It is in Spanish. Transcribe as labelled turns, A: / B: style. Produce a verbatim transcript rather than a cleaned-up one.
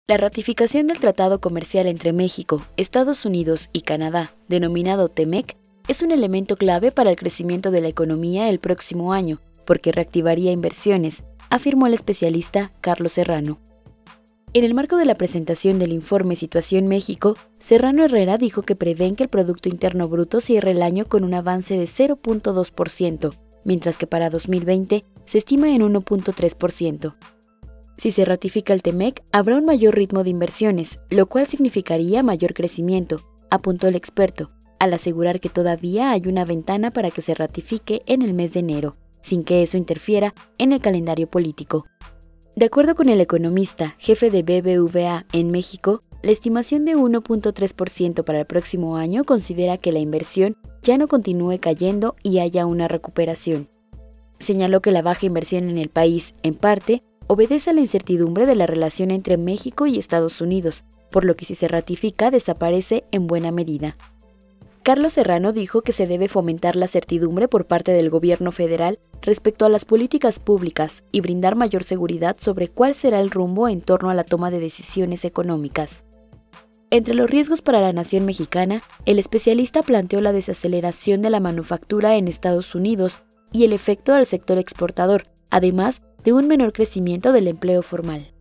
A: La ratificación del Tratado Comercial entre México, Estados Unidos y Canadá, denominado TEMEC, es un elemento clave para el crecimiento de la economía el próximo año, porque reactivaría inversiones, afirmó el especialista Carlos Serrano. En el marco de la presentación del informe Situación México, Serrano Herrera dijo que prevén que el Producto Interno Bruto cierre el año con un avance de cero punto dos por ciento, mientras que para dos mil veinte se estima en uno punto tres por ciento. Si se ratifica el TEMEC, habrá un mayor ritmo de inversiones, lo cual significaría mayor crecimiento, apuntó el experto, al asegurar que todavía hay una ventana para que se ratifique en el mes de enero, sin que eso interfiera en el calendario político. De acuerdo con el economista, jefe de B B V A en México, la estimación de uno punto tres por ciento para el próximo año considera que la inversión ya no continúe cayendo y haya una recuperación. Señaló que la baja inversión en el país, en parte, obedece a la incertidumbre de la relación entre México y Estados Unidos, por lo que si se ratifica desaparece en buena medida. Carlos Serrano dijo que se debe fomentar la certidumbre por parte del gobierno federal respecto a las políticas públicas y brindar mayor seguridad sobre cuál será el rumbo en torno a la toma de decisiones económicas. Entre los riesgos para la nación mexicana, el especialista planteó la desaceleración de la manufactura en Estados Unidos y el efecto al sector exportador, además de un menor crecimiento del empleo formal.